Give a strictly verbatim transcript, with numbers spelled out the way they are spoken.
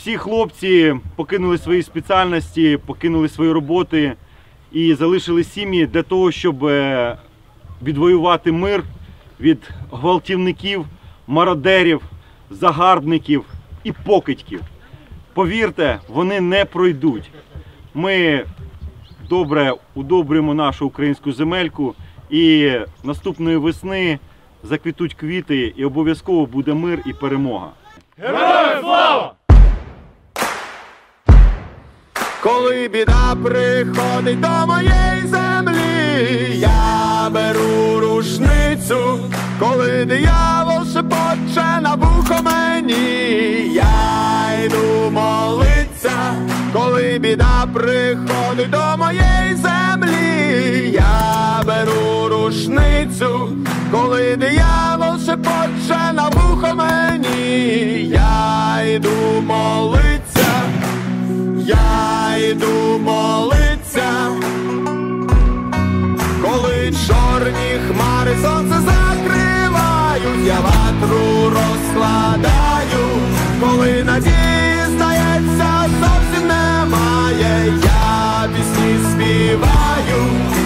Всі хлопці покинули свої спеціальності, покинули свої роботи і залишили сім'ї для того, щоб відвоювати мир від гвалтівників, мародерів, загарбників і покидьків. Повірте, вони не пройдуть. Ми добре удобрюємо нашу українську земельку, і наступної весни заквітуть квіти, і обов'язково буде мир і перемога. Героям слава! Коли біда приходить до моєї землі, я беру рушницю. Коли диявол шепоче на вухо мені, я йду молиться. Коли біда приходить до моєї землі, я беру рушницю. Коли диявол шепоче на вухо мені, я йду молиться. Я йду молиться. Коли чорні хмари сонце закривають, я ватру розкладаю. Коли надії, здається, зовсім немає, я пісні співаю.